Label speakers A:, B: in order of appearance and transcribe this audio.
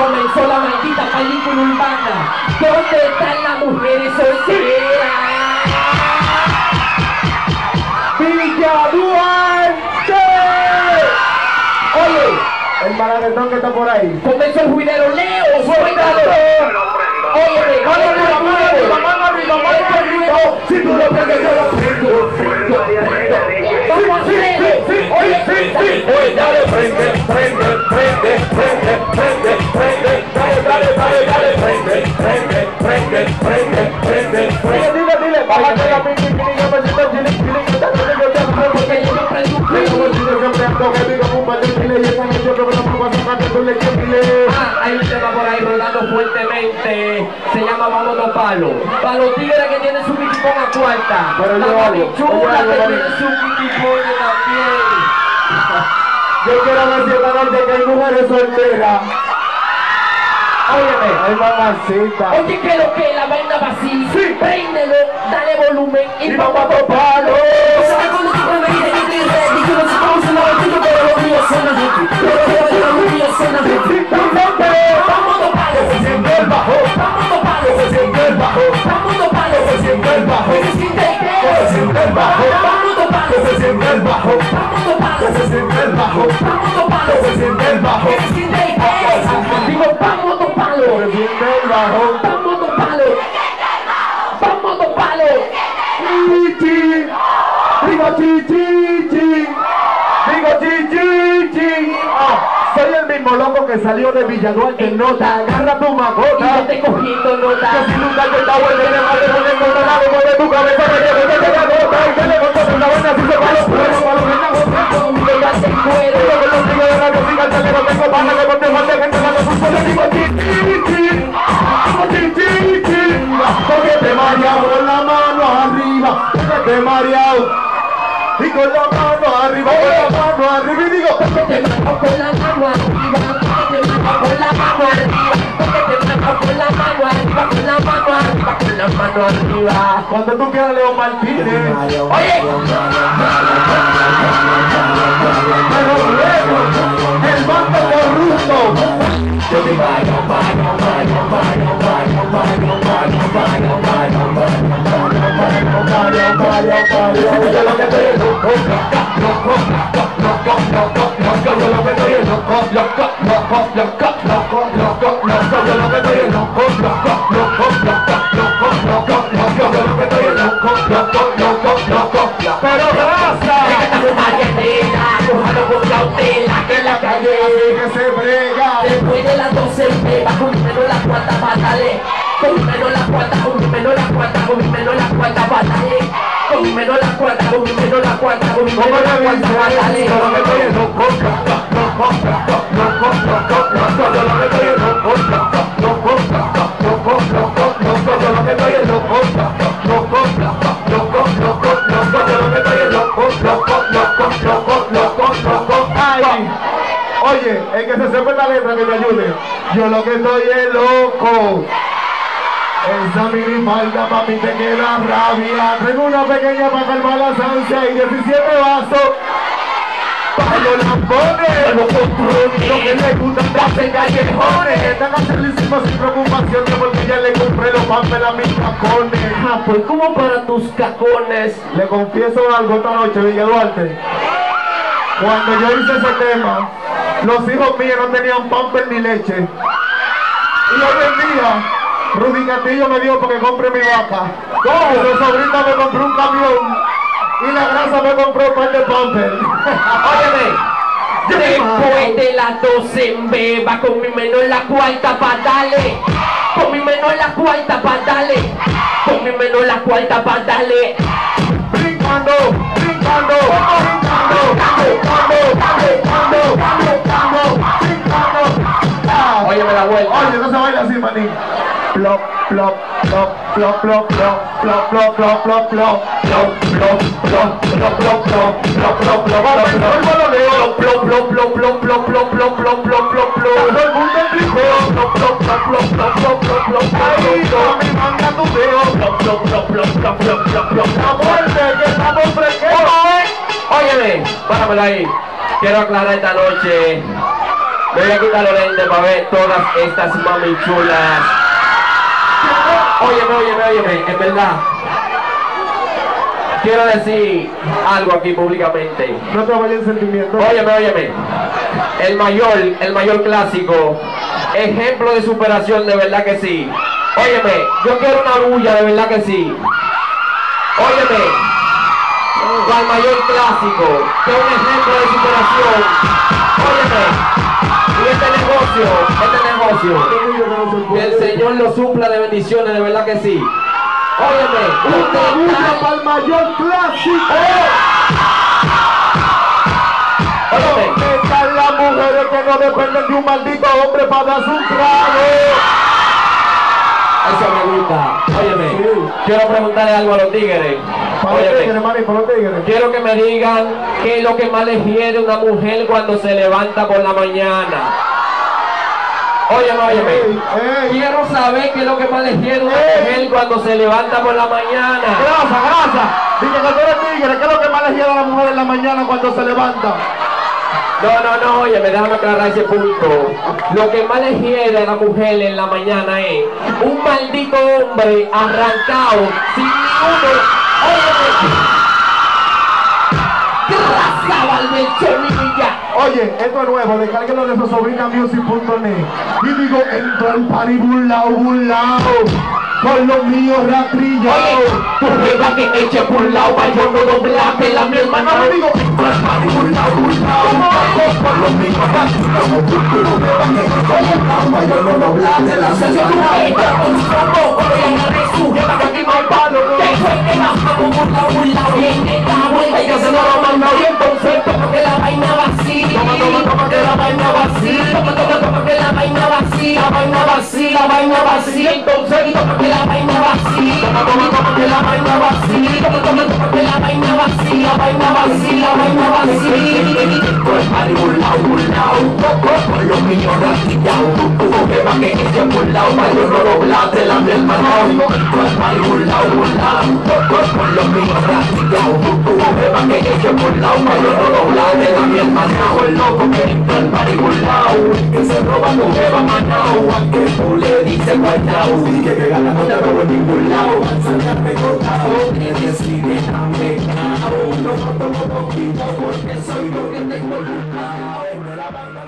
A: comenzó la maldita película urbana. ¿Dónde están las mujeres solteras?
B: ¡Villa Duarte!
A: Oye,
B: el malaguetón que está por ahí.
A: comenzó el juidero, Leo, suéltalo. Oye,
B: ¡Mano arriba, mano arriba, mano arriba, mano arriba!
A: si tú lo prendes, yo lo prendo. Vamos a hacerlo. Oye,
B: Oye, dale, prende, prende, prende, prende, prende, prende, dale, dale, dale, dale, prende, prende, prende, prende, prende, prende. Dile, bájate la piqui, que me siento chile, chile, que está conmigo, ya no sé por qué yo no prendo. Como si yo siempre ando que digo un par de chile, y esa noche yo creo que no puedo sacar de tu leche, chile.
A: hay un tema por ahí rodando fuertemente. Se llama Vámonos Palo. Para los tigres que tienen su piquipón a cuarta.
B: Pero
A: la
B: yo
A: mami
B: hago,
A: chula
B: yo
A: que
B: hago,
A: tiene su piquipón también.
B: Yo quiero ver si esta noche que hay mujeres solteras.
A: Óyeme.
B: Ay, mamacita.
A: Oye, que lo que la vaina va así.
B: Sí.
A: Préndelo, dale volumen y
B: Y
A: vamos
B: vamos
A: a
B: a toparlo.
A: ¿Sabes cuando tú me dices que estoy ready? Que no sé cómo se lo digo, pero los míos son así. Pero los míos son así. Vamos a toparlo.
B: Se siente el bajo.
A: Vamos a toparlo.
B: Se siente el bajo.
A: Vamos a toparlo.
B: Se siente el bajo.
A: Se siente el qué?
B: Se siente el bajo.
A: Vamos a toparlo.
B: Se siente el bajo.
A: Vamos a toparlo.
B: Se siente el bajo.
A: Vamos a toparlo.
B: Se siente el bajo.
A: Se siente el qué? Digo, vamos a toparlo.
B: Se siente el bajo.
A: Vamos a toparlo. Vamos a toparlo.
B: Chichi. Digo chichi. Digo chichi. Soy el mismo loco que salió de Villa Duarte, nota. Agarra tu
A: Y yo
B: macota.
A: te cogiendo nota.
B: Que si nunca te está bueno, te vas a poner con una mano, mueve tu cabeza, me llevo que te la nota. Y te levantas una buena, si se va a los pueblos, para los que están
A: Conmigo ya se cuero.
B: digo que los tigres de la música, el telero tengo pana, que ponte más de gente, cuando tú puedes, digo chichi. Porque te mareado con la mano arriba, porque te mareado. Y con la mano arriba, con la mano arriba, y digo,
A: Porque te mato con la mano arriba. Porque te mato con la mano arriba. Porque te mato con la mano arriba. Con la mano arriba. Con la mano arriba.
B: cuando tú quieras Leo Martínez.
A: Oye.
B: Pero luego, el bando corrupto.
A: Yo te bailo, bailo, bailo, bailo, bailo, bailo, bailo, bailo, bailo,
B: Yo lo que estoy es loco, yo lo que estoy es loco, yo lo que estoy es loco, pero raza,
A: que la calle.
B: que se brega.
A: Después de las 12 me va con menos la cuarta batalla. Con menos la cuarta, con menos la cuarta, con menos la cuarta batalla. Con menos la cuarta, con menos la cuarta, con menos la cuarta batalla.
B: Yo lo que estoy es loco, Oye, el que se sepa la letra que me ayude. Yo lo que estoy es loco. Esa mini falda papi te queda rabia. Tengo una pequeña para calmar la ansia y 17 vasos. Para los lambones, los controles, lo que le gusta andarse en callejones. Están facilísimos sin preocupación de porque ya le compré los papeles a mis cacones.
A: Ah, pues como para tus cacones.
B: Le confieso algo esta noche, Villa Duarte. Cuando yo hice ese tema, los hijos míos no tenían pamper ni leche. Y hoy en día, Rudy Castillo me dijo porque compre mi vaca. ¿Cómo? Su sobrina me compró un camión y la grasa me compró un par de pamper.
A: Óyeme, después de las 12 en beba, con mi menor la cuarta pa' darle. Con mi menor la cuarta pa' darle. Con mi menor la cuarta pa' darle.
B: Brincando, brincando, brincando.
A: Óyeme la vuelta.
B: Oye, no se baila así, maní. Plop, plop, plop, plop, plop, plop, plop, plop, plop, plop, plop, plop, plop, plop, plop, plop, plop, plop, plop, plop,
A: Óyeme, páramelo ahí. Quiero aclarar esta noche Me voy a quitar los lentes para ver todas estas mami chulas. Óyeme, en verdad. Quiero decir algo aquí públicamente.
B: No te vayas en sentimiento.
A: Óyeme. El mayor clásico. Ejemplo de superación, de verdad que sí. Óyeme, yo quiero una bulla, de verdad que sí. Óyeme, al mayor clásico, que es un ejemplo de superación. Óyeme, y este negocio, que el Señor lo supla de bendiciones, de verdad que sí. Óyeme,
B: una bulla para el mayor clásico.
A: Óyeme,
B: están las mujeres que no dependen de un maldito hombre para darse un trago.
A: eso me gusta. Óyeme, quiero preguntarle algo a los tigres. Óyeme, quiero que me digan qué es lo que más le hiere a una mujer cuando se levanta por la mañana. Óyeme. Quiero saber qué es lo que más le hiere a una mujer cuando se levanta por la mañana.
B: Grasa. Dice que tú eres tigre. ¿Qué es lo que más le hiera a la mujer en la mañana cuando se levanta?
A: No, óyeme, déjame aclarar ese punto. Lo que más le hiere a la mujer en la mañana es un maldito hombre arrancado sin ni uno.
B: Oye, esto es nuevo, descárguenlo de sosobrinamusic.net. Y digo, entro al party burlao, con los míos rastrillados.
A: Tu jeva que eche burlao, pa' yo no doblarte la mi hermana.
B: No digo, entro al party burlao, con los míos rastrillados. Tu jeva que eche burlao, pa' yo no doblarte la mi hermana.
A: Ella se lo manda bien concepto porque la vaina vacía. Toma que la vaina vacía. Toma que la vaina vacía. La vaina vacía. Entonces toma que la vaina vacía. Toma que la vaina vacía. Toma que la vaina vacía. La vaina vacía. Por el party burlao. Por los niños rastrillados. Tu jeva que eche burlao, pa' yo no doblarte la mi hermana. Por el party burlao. Por los niños rastrillados. Tu jeva que eche burlao, pa' yo no doblarte la mi hermana. El loco que entra al party burlao, que se roba tu jeva manao, aunque tú le dices guayao, y que gana no te robo en ningún lado. Salgarte cortado, que decide tan pecado. No tomo poquito porque soy lo que tengo el burlao.